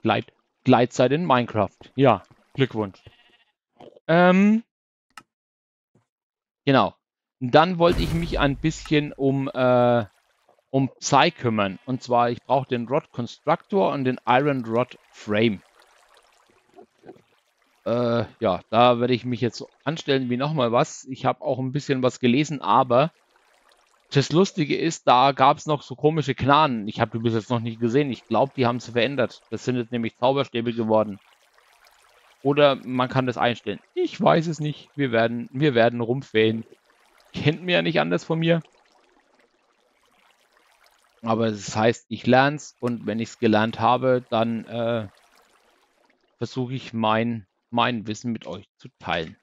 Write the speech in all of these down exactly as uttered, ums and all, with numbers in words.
Gleit Gleitzeit in Minecraft. Ja, Glückwunsch. Ähm, genau. Dann wollte ich mich ein bisschen um, äh, um Psy kümmern. Und zwar, ich brauche den Rod Constructor und den Iron Rod Frame. Äh, ja, da werde ich mich jetzt anstellen wie nochmal was. Ich habe auch ein bisschen was gelesen, aber das Lustige ist, da gab es noch so komische Knanen. Ich habe die bis jetzt noch nicht gesehen. Ich glaube, die haben sie verändert. Das sind jetzt nämlich Zauberstäbe geworden. Oder man kann das einstellen. Ich weiß es nicht. Wir werden, wir werden rumfähen. Kennt mir ja nicht anders von mir. Aber das heißt, ich lerne es und wenn ich es gelernt habe, dann äh, versuche ich mein, mein Wissen mit euch zu teilen.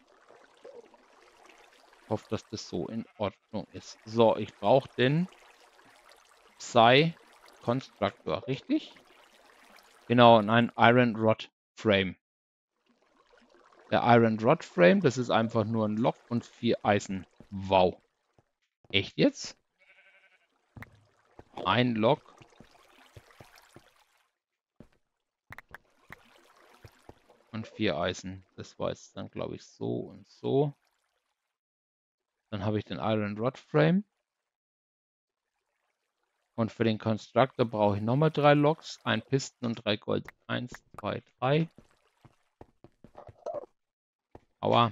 Ich hoffe, dass das so in Ordnung ist. So, ich brauche den Psy Constructor, richtig? Genau, und ein Iron Rod Frame. Der Iron Rod Frame, das ist einfach nur ein Lock und vier Eisen. Wow. Echt jetzt? Ein Lock. Und vier Eisen. Das war jetzt dann, glaube ich, so und so. Dann habe ich den Iron Rod Frame. Und für den Constructor brauche ich nochmal drei Loks, ein Pisten und drei Gold. Eins, zwei, drei. Aua.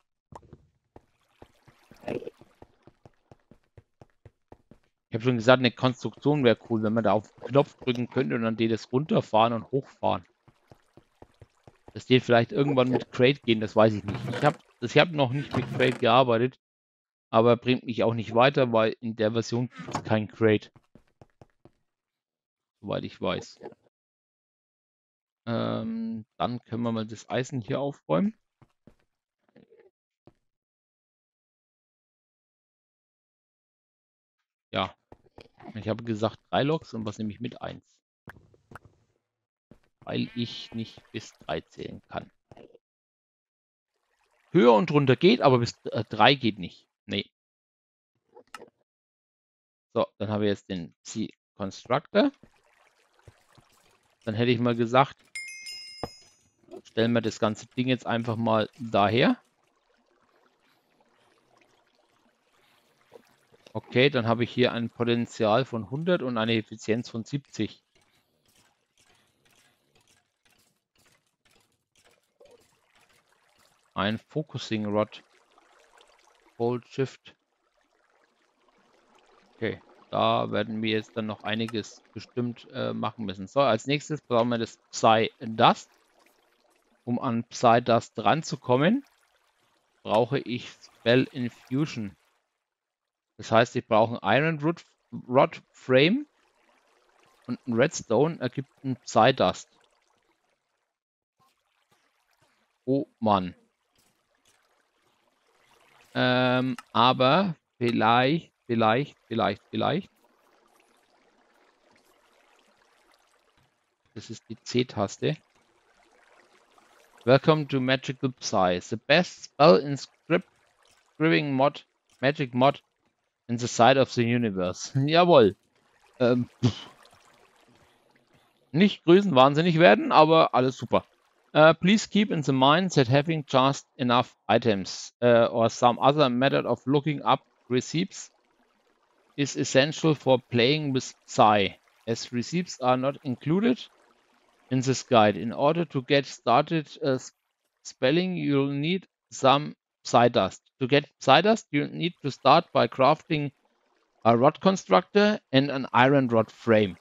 Ich habe schon gesagt, eine Konstruktion wäre cool, wenn man da auf den Knopf drücken könnte und dann die das runterfahren und hochfahren. Das geht vielleicht irgendwann mit Crate gehen, das weiß ich nicht. Ich habe ich hab noch nicht mit Crate gearbeitet, aber bringt mich auch nicht weiter, weil in der Version gibt es kein Crate. Soweit ich weiß. Ähm, dann können wir mal das Eisen hier aufräumen. Ja, ich habe gesagt drei Loks und was nehme ich mit? Eins. Weil ich nicht bis drei zählen kann. Höher und runter geht, aber bis äh, drei geht nicht. Nee. So, dann habe ich jetzt den Psy Constructor. Dann hätte ich mal gesagt, stellen wir das ganze Ding jetzt einfach mal daher. Okay, dann habe ich hier ein Potenzial von hundert und eine Effizienz von siebzig. Ein Focusing Rod. Hold Shift. Okay, da werden wir jetzt dann noch einiges bestimmt äh, machen müssen. So, als nächstes brauchen wir das Psy Dust. Um an Psy Dust ranzukommen, brauche ich Spell Infusion. Das heißt, ich brauche einen Iron Rod, Rod Frame und ein Redstone ergibt ein Psy Dust. Oh Mann. Ähm, aber vielleicht, vielleicht, vielleicht, vielleicht. Das ist die C-Taste. Welcome to Magical Psy. The best spell in script scribbing mod, magic mod in the side of the universe. Jawohl. Ähm, nicht größenwahnsinnig werden, aber alles super. Uh, please keep in the mind that having just enough items uh, or some other method of looking up receipts is essential for playing with Psy, as receipts are not included in this guide. In order to get started uh, spelling, you'll need some Psy Dust. To get Psy Dust, you need to start by crafting a rod constructor and an iron rod frame.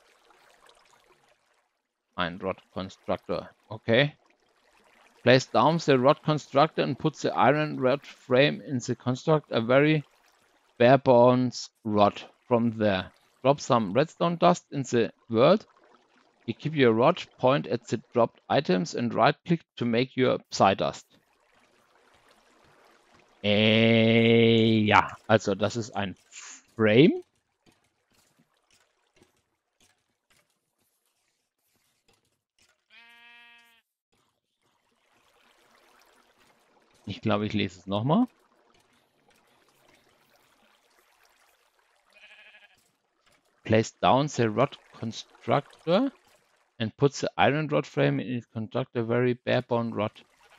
Ein Rod Constructor, okay. Place down the rod constructor and put the iron rod frame in the construct a very bare bones rod from there. Drop some redstone dust in the world. You keep your rod, point at the dropped items and right click to make your Psy Dust. Äh, ja, also das ist ein Frame. Ich glaube, ich lese es nochmal. Place down the rod constructor and put the iron rod frame in it, construct a very bare-bone rod.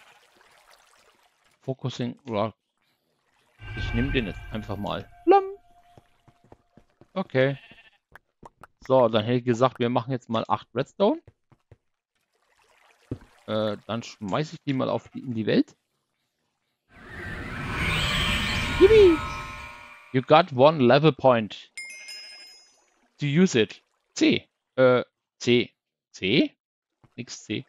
Focusing rod. Ich nehme den jetzt einfach mal. Blam. Okay. So, dann hätte ich gesagt, wir machen jetzt mal acht Redstone. Äh, dann schmeiße ich die mal auf die, in die Welt. Yippie! You got one level point. To use it. C. Äh, C. C? Nix C.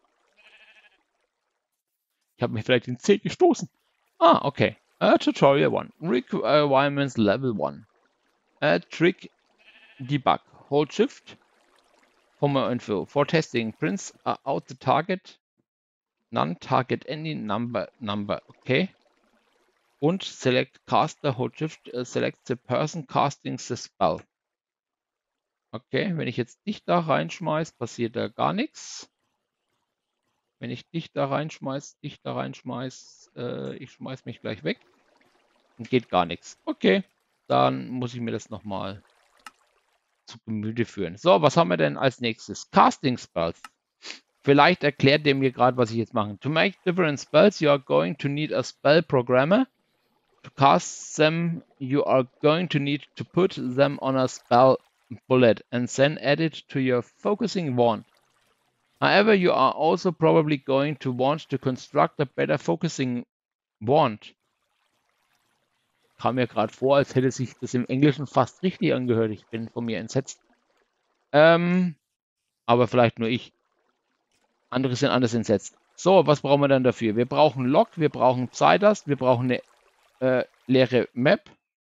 Ich habe mir vielleicht in C gestoßen. Ah, okay. Uh, tutorial one. Requirements level one. Uh, trick debug. Hold shift. For more info. For testing, prints uh, out the target. None target any number number. Okay. Und select caster. Hold shift. Uh, select the person casting the spell. Okay, wenn ich jetzt dich da reinschmeiß, passiert da gar nichts. Wenn ich dich da reinschmeiß, dich da reinschmeiß, äh, ich schmeiß mich gleich weg. Dann geht gar nichts. Okay, dann muss ich mir das nochmal zu Gemüte führen. So, was haben wir denn als nächstes? Casting Spells. Vielleicht erklärt der mir gerade, was ich jetzt mache. To make different spells, you are going to need a spell programmer. To cast them, you are going to need to put them on a spell bullet and then add it to your focusing wand. However, you are also probably going to want to construct a better focusing wand. Kam mir gerade vor, als hätte sich das im Englischen fast richtig angehört. Ich bin von mir entsetzt. Ähm, aber vielleicht nur ich. Andere sind anders entsetzt. So, was brauchen wir dann dafür? Wir brauchen Log, wir brauchen Psydust, wir brauchen eine äh, leere Map.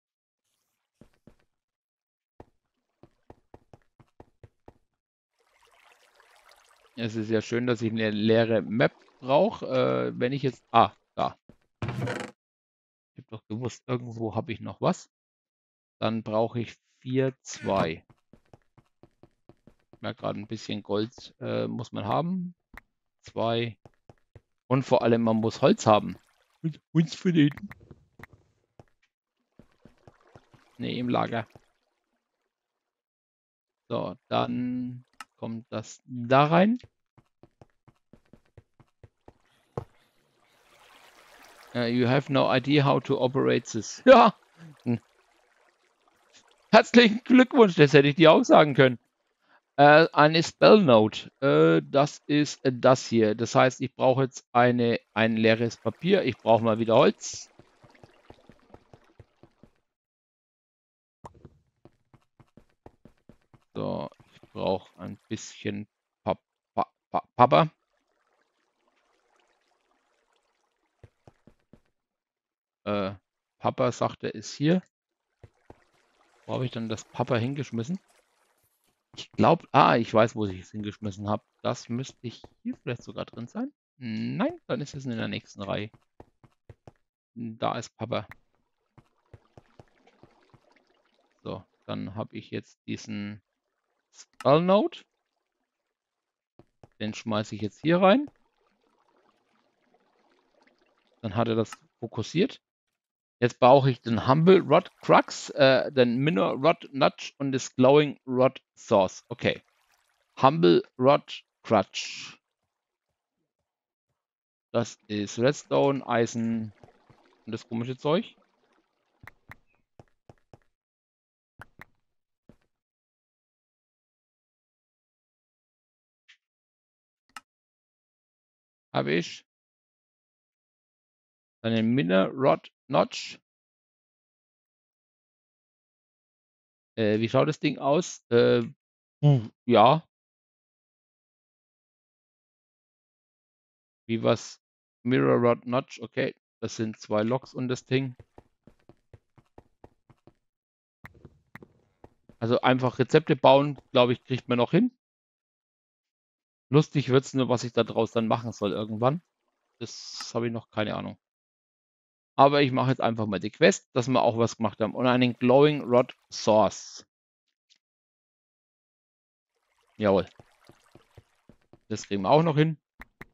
Es ist ja schön, dass ich eine leere Map brauche. Äh, wenn ich jetzt... Ah, da. Ich habe doch gewusst, irgendwo habe ich noch was. Dann brauche ich vier, zwei. Ja, gerade ein bisschen Gold äh, muss man haben. Zwei. Und vor allem, man muss Holz haben. Und Holz für den. Ne, im Lager. So, dann kommt das da rein. Uh, you have no idea how to operate this. Ja. Hm. Herzlichen Glückwunsch, das hätte ich dir auch sagen können. Äh, eine Spell Note. Äh, das ist äh, das hier. Das heißt, ich brauche jetzt eine, ein leeres Papier. Ich brauche mal wieder Holz. So, ich brauche ein bisschen pa pa pa Papa. Äh, Papa sagt, er ist hier. Wo habe ich dann das Papa hingeschmissen? Ich glaube, ah, ich weiß, wo ich es hingeschmissen habe. Das müsste ich hier vielleicht sogar drin sein. Nein, dann ist es in der nächsten Reihe. Da ist Papa. So, dann habe ich jetzt diesen Spell Note. Den schmeiße ich jetzt hier rein. Dann hat er das fokussiert. Jetzt brauche ich den Humble Rod Crux, äh, den Minor Rod Nudge und das Glowing Rod Source. Okay. Humble Rod Crutch. Das ist Redstone, Eisen und das komische Zeug. Habe ich. Dann den Minor Rod Notch. Äh, wie schaut das Ding aus? Äh, ja. Wie was? Mirror Rod Notch, okay. Das sind zwei Loks und das Ding. Also einfach Rezepte bauen, glaube ich, kriegt man noch hin. Lustig wird es nur, was ich da draus dann machen soll irgendwann. Das habe ich noch keine Ahnung. Aber ich mache jetzt einfach mal die Quest, dass wir auch was gemacht haben. Und einen Glowing Rod Source. Jawohl. Das kriegen wir auch noch hin.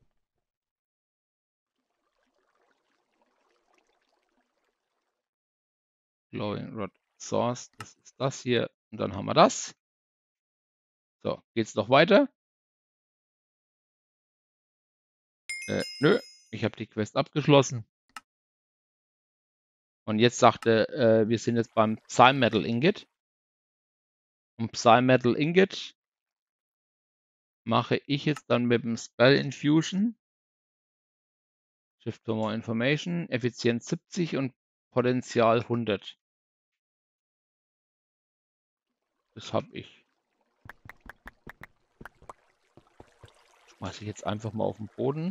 Glowing Rod Source. Das ist das hier. Und dann haben wir das. So, geht's noch weiter. Äh, nö, ich habe die Quest abgeschlossen. Und jetzt sagte, äh, wir sind jetzt beim Psy-Metal Ingot. Und Psy-Metal Ingot mache ich jetzt dann mit dem Spell Infusion. Shift to more information, Effizienz siebzig und Potenzial hundert. Das habe ich. Schmeiße ich jetzt einfach mal auf den Boden.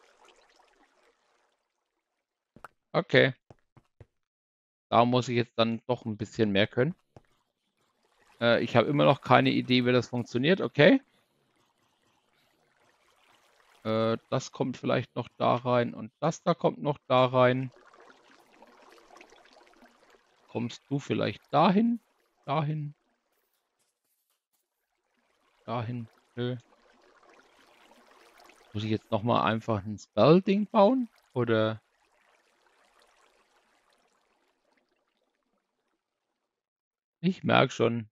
Okay. Da muss ich jetzt dann doch ein bisschen mehr können. Äh, ich habe immer noch keine Idee, wie das funktioniert. Okay. Äh, das kommt vielleicht noch da rein und das da kommt noch da rein. Kommst du vielleicht dahin? Dahin? Dahin? Nö. Muss ich jetzt nochmal einfach ein Spell-Ding bauen? Oder? Ich merke schon.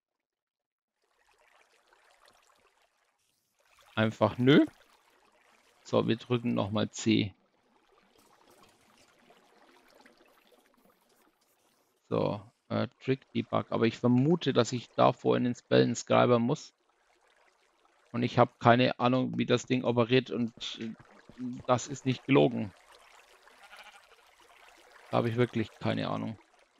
Einfach nö. So, wir drücken nochmal C. So, äh, Trick Debug. Aber ich vermute, dass ich davor in den Spellenscriber muss. Und ich habe keine Ahnung, wie das Ding operiert. Und äh, das ist nicht gelogen. Da habe ich wirklich keine Ahnung.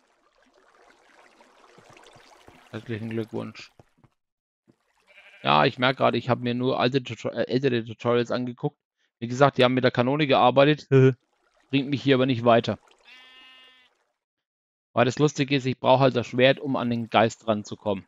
Herzlichen Glückwunsch. Ja, ich merke gerade, ich habe mir nur alte Tuto äh, ältere Tutorials angeguckt. Wie gesagt, die haben mit der Kanone gearbeitet. Bringt mich hier aber nicht weiter. Weil das Lustige ist, ich brauche halt das Schwert, um an den Geist ranzukommen.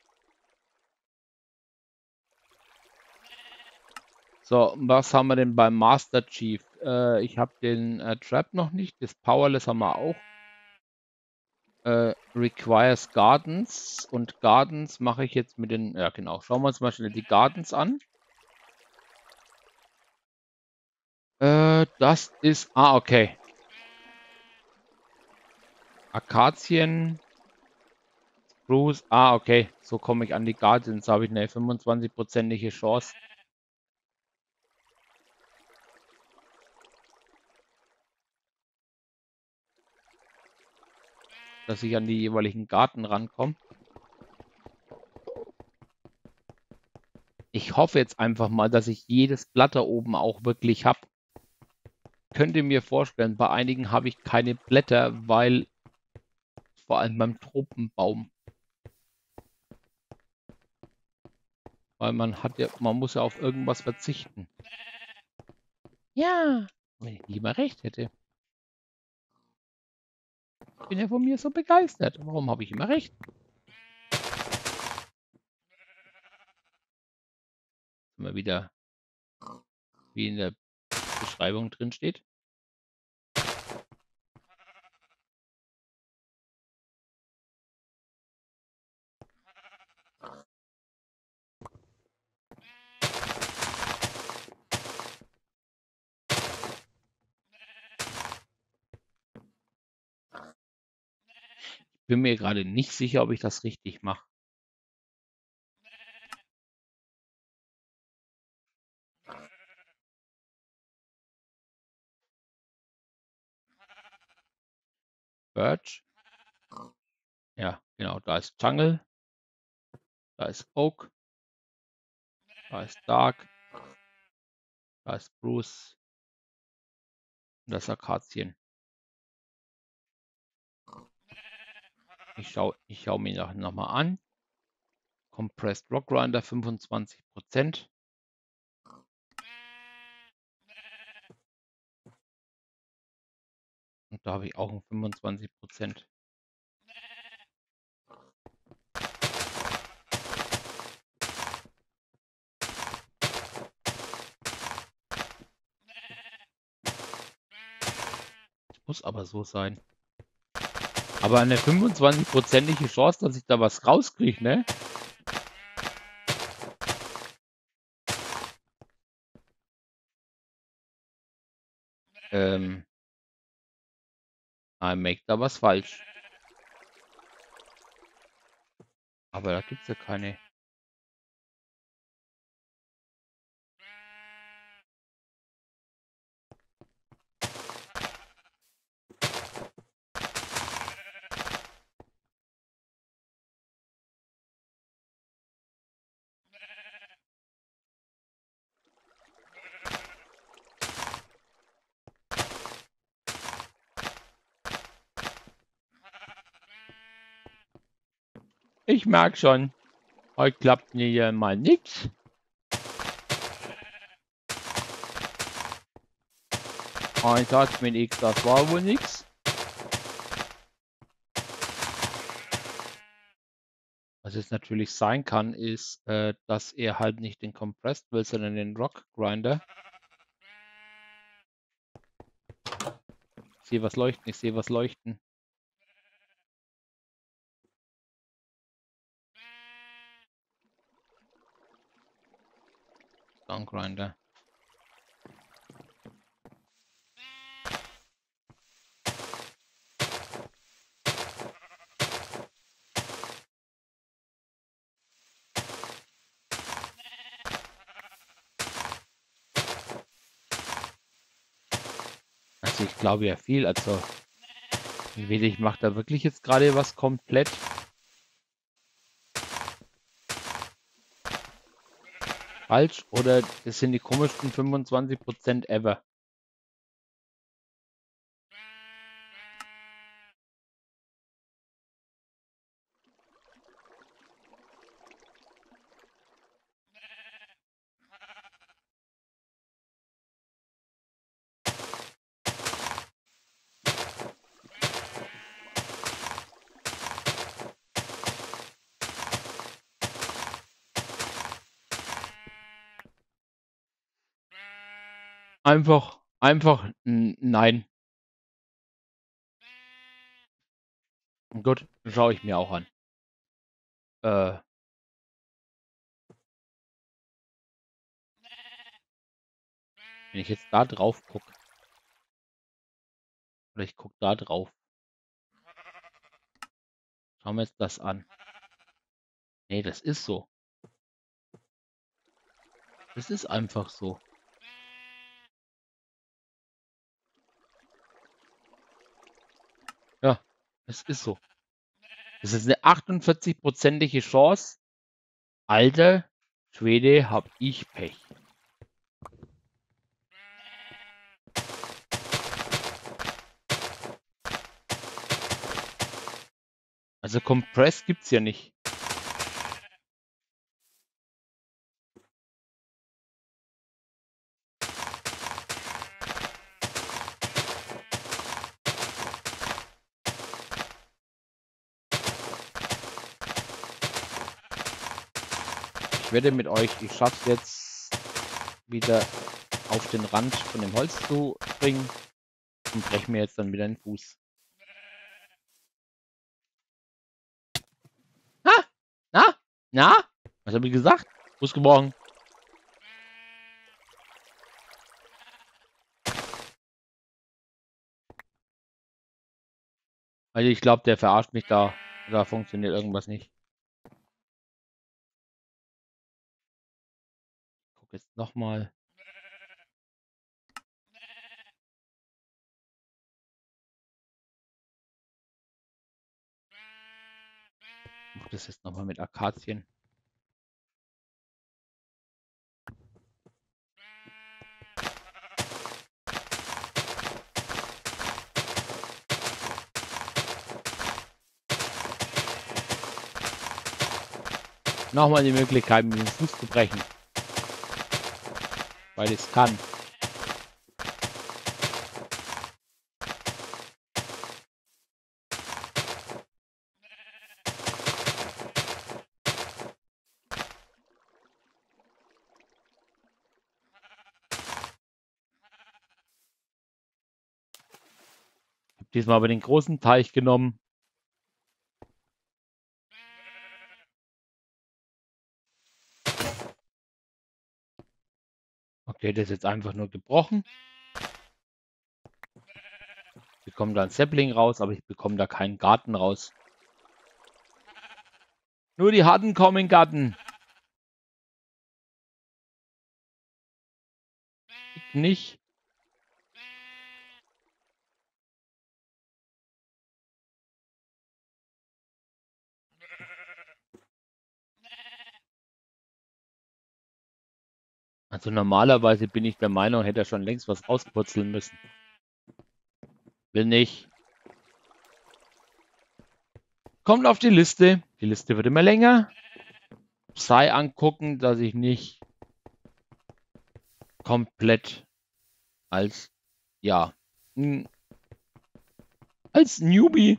So, was haben wir denn beim Master Chief? Äh, ich habe den äh, Trap noch nicht. Das Powerless haben wir auch. Äh, requires Gardens. Und Gardens mache ich jetzt mit den... Ja, genau. Schauen wir uns mal schnell die Gardens an. Äh, das ist... Ah, okay. Akazien... Spruce... Ah, okay. So komme ich an die Gardens. Da habe ich eine fünfundzwanzig-prozentige Chance. Dass ich an die jeweiligen Garten rankomme. Ich hoffe jetzt einfach mal, dass ich jedes Blatt da oben auch wirklich habe. Könnte mir vorstellen, bei einigen habe ich keine Blätter, weil vor allem beim Tropenbaum. Weil man hat ja, man muss ja auf irgendwas verzichten. Ja, wenn ich nicht mal recht hätte. Ich bin ja von mir so begeistert. Warum habe ich immer recht? Immer wieder, wie in der Beschreibung drin steht. Ich bin mir gerade nicht sicher, ob ich das richtig mache. Birch. Ja, genau, da ist Jungle. Da ist Oak. Da ist Dark. Da ist Spruce. Und das ist Akazien. Ich schaue ich schau mir noch, noch mal an. Compressed Rock Grinder fünfundzwanzig Prozent. Und da habe ich auch ein fünfundzwanzig Prozent. Muss aber so sein. Aber eine fünfundzwanzig-prozentige Chance, dass ich da was rauskriege, ne? Ähm. I make da was falsch. Aber da gibt es ja keine. Ich merke schon, heute klappt mir hier mal nichts. Ein Satz mit X, das war wohl nichts. Was es natürlich sein kann, ist, äh, dass er halt nicht den Compressed will, sondern den Rock Grinder. Ich sehe was leuchten, ich sehe was leuchten. Stone Grinder. Also ich glaube ja viel, also entweder ich mache da wirklich jetzt gerade was komplett falsch oder das sind die komischsten fünfundzwanzig Prozent ever. Einfach, einfach nein. Gut, schaue ich mir auch an. Äh, wenn ich jetzt da drauf gucke. Oder ich gucke da drauf. Schauen wir uns das an. Nee, das ist so. Das ist einfach so. Ja, es ist so. Das ist eine achtundvierzig-prozentige Chance. Alter Schwede, hab ich Pech. Also Compress gibt's ja nicht. Ich wette mit euch, ich schaff's jetzt wieder auf den Rand von dem Holz zu springen und breche mir jetzt dann wieder den Fuß. Ah! Na? Na? Was habe ich gesagt? Fuß gebrochen. Also ich glaube, der verarscht mich da. Da funktioniert irgendwas nicht. Ich gucke jetzt nochmal. Ich mache das jetzt nochmal mit Akazien. Nochmal die Möglichkeit, mir den Fuß zu brechen. Weil ich es kann. Ich habe diesmal aber den großen Teich genommen. Okay, das ist jetzt einfach nur gebrochen. Ich bekomme da ein Sapling raus, aber ich bekomme da keinen Garten raus. Nur die harten kommen in den Garten. Ich nicht. Also normalerweise bin ich der Meinung, hätte er schon längst was rausputzeln müssen. Will nicht. Kommt auf die Liste. Die Liste wird immer länger. Sei angucken, dass ich nicht komplett als, ja, als Newbie,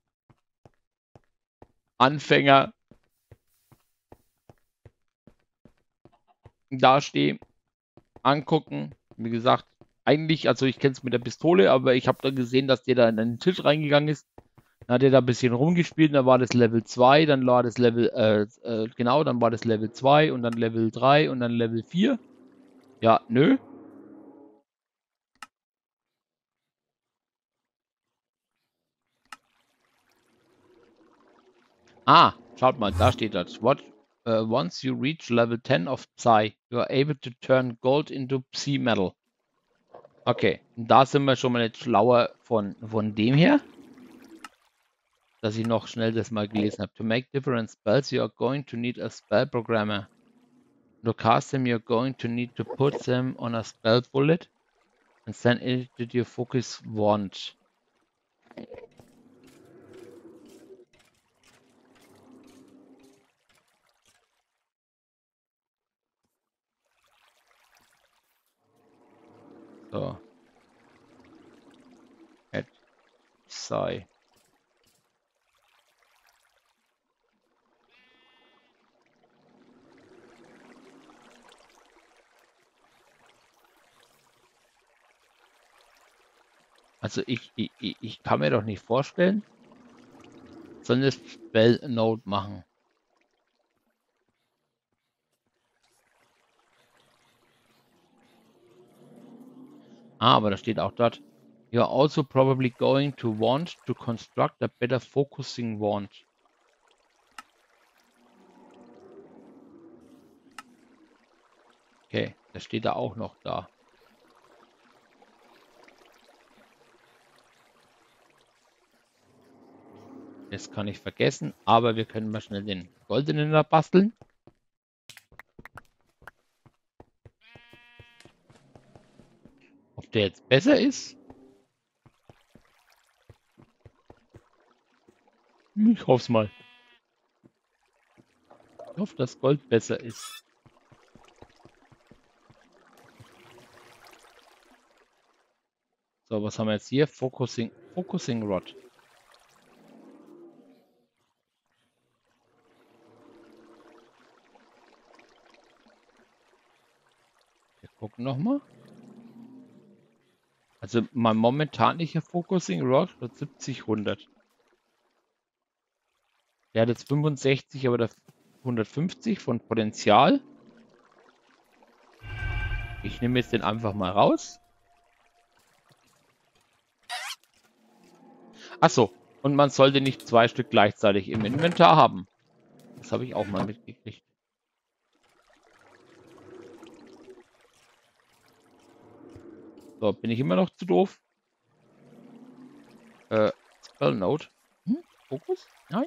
Anfänger dastehe. Angucken. Wie gesagt, eigentlich, also ich kenne es mit der Pistole, aber ich habe dann gesehen, dass der da in den Tisch reingegangen ist. Dann hat er da ein bisschen rumgespielt, dann war das Level zwei, dann war das Level, äh, äh, genau, dann war das Level zwei und dann Level drei und dann Level vier. Ja, nö. Ah, schaut mal, da steht das. What, uh, once you reach level ten of Psy, you are able to turn gold into Psy Metal. Okay, da sind wir schon mal nicht schlauer von, von dem her, dass ich noch schnell das mal gelesen habe. To make different spells, you are going to need a spell programmer. To cast them, you're going to need to put them on a spell bullet and send it to your focus wand. So. At Psy. Also ich, ich, ich kann mir doch nicht vorstellen, sollen das Spell Note machen. Ah, aber da steht auch dort. You're also probably going to want to construct a better focusing wand. Okay, das steht da auch noch da. Das kann ich vergessen, aber wir können mal schnell den goldenen da basteln. Ob der jetzt besser ist? Ich hoffe es mal. Ich hoffe, dass Gold besser ist. So, was haben wir jetzt hier? Focusing, Focusing Rod. Wir gucken nochmal. Also mein momentaniger Focusing Rod hat siebzig, hundert. Der hat jetzt fünfundsechzig, aber der hundertfünfzig von Potenzial. Ich nehme jetzt den einfach mal raus. Achso, und man sollte nicht zwei Stück gleichzeitig im Inventar haben. Das habe ich auch mal mitgekriegt. So, bin ich immer noch zu doof? Äh, Spell Note. Hm? Fokus? Nein?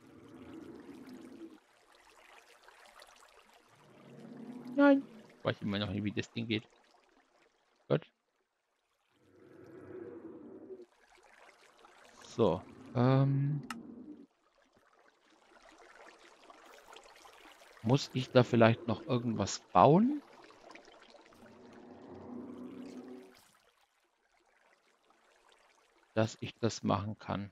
Nein. Ich weiß immer noch nicht, wie das Ding geht. Gut. So. Ähm. Muss ich da vielleicht noch irgendwas bauen? Dass ich das machen kann.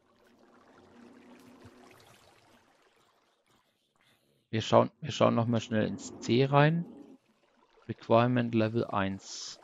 Wir schauen, wir schauen noch mal schnell ins C rein. Requirement Level eins.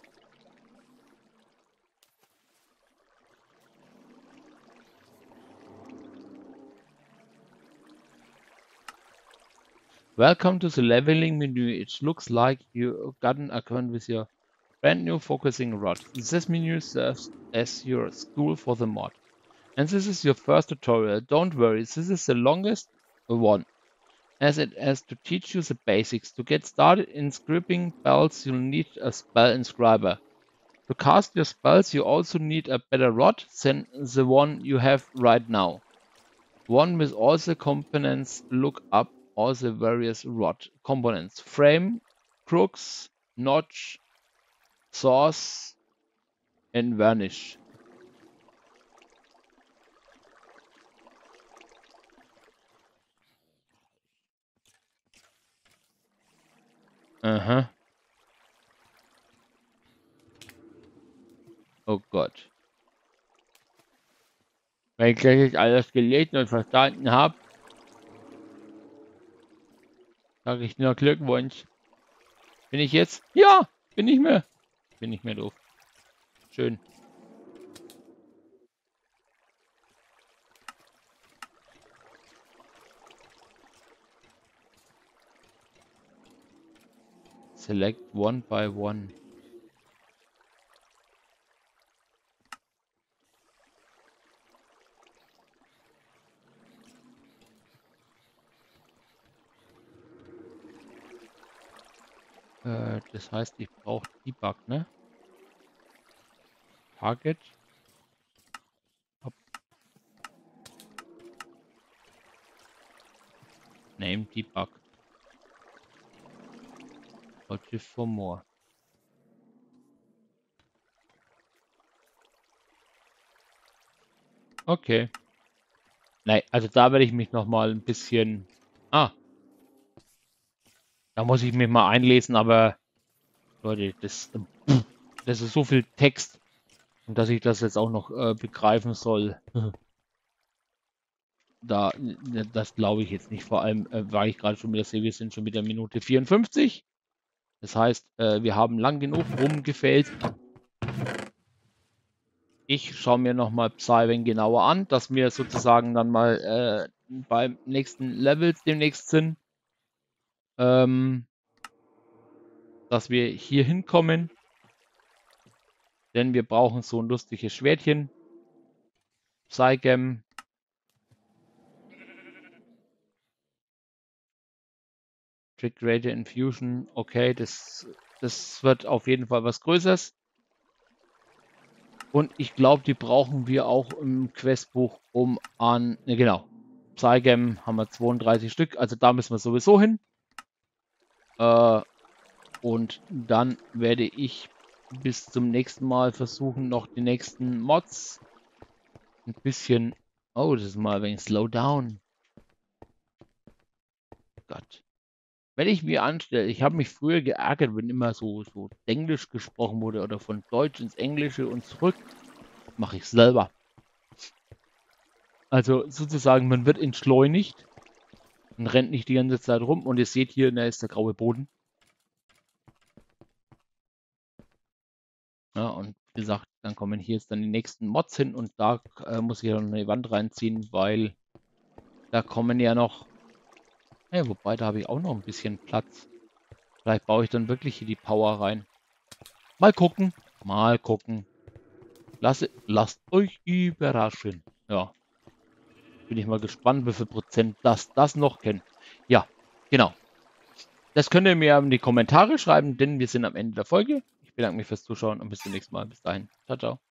Welcome to the leveling menu. It looks like you got an account with your brand new focusing rod. This menu serves as your school for the mod. And this is your first tutorial. Don't worry, this is the longest one, as it has to teach you the basics. To get started in scribbling spells, you'll need a spell inscriber. To cast your spells, you also need a better rod than the one you have right now. One with all the components. Look up all the various rod components. Frame, crooks, notch, source and varnish. Aha. Oh Gott. Wenn ich gleich alles gelesen und verstanden habe, sage ich nur Glückwunsch. Bin ich jetzt? Ja! Bin ich mehr. Bin nicht mehr doof. Schön. Select one by one. Äh, das heißt, ich brauche Debug, ne? Target. Up. Name Debug. Hold shift for more. Okay. Nein, also da werde ich mich noch mal ein bisschen... Ah. Da muss ich mich mal einlesen, aber... Leute, das, das ist so viel Text. Und dass ich das jetzt auch noch äh, begreifen soll. Da, das glaube ich jetzt nicht. Vor allem, äh, weil ich gerade schon wieder sehe, wir sind schon mit der Minute vierundfünfzig. Das heißt, äh, wir haben lang genug rumgefällt. Ich schaue mir nochmal Psy genauer an, dass wir sozusagen dann mal äh, beim nächsten Level demnächst sind. Ähm, dass wir hier hinkommen. Denn wir brauchen so ein lustiges Schwertchen. Psygem. Trick Radiant Infusion. Okay, das, das wird auf jeden Fall was Größeres. Und ich glaube, die brauchen wir auch im Questbuch, um an... Ne, genau. Psygem haben wir zweiunddreißig Stück. Also da müssen wir sowieso hin. Äh, und dann werde ich bis zum nächsten Mal versuchen, noch die nächsten Mods ein bisschen... Oh, das ist mal ein wenig Slow Down. Gott. Wenn ich mir anstelle, ich habe mich früher geärgert, wenn immer so, so Englisch gesprochen wurde oder von Deutsch ins Englische und zurück, mache ich selber. Also sozusagen, man wird entschleunigt und rennt nicht die ganze Zeit rum. Und ihr seht hier, da ist der graue Boden. Ja, und wie gesagt, dann kommen hier jetzt dann die nächsten Mods hin und da äh, muss ich ja noch eine Wand reinziehen, weil da kommen ja noch... Ja, wobei, da habe ich auch noch ein bisschen Platz. Vielleicht baue ich dann wirklich hier die Power rein. Mal gucken. Mal gucken. Lasse, lasst euch überraschen. Ja. Bin ich mal gespannt, wie viel Prozent das, das noch kennt. Ja, genau. Das könnt ihr mir in die Kommentare schreiben, denn wir sind am Ende der Folge. Ich bedanke mich fürs Zuschauen und bis zum nächsten Mal. Bis dahin. Ciao, ciao.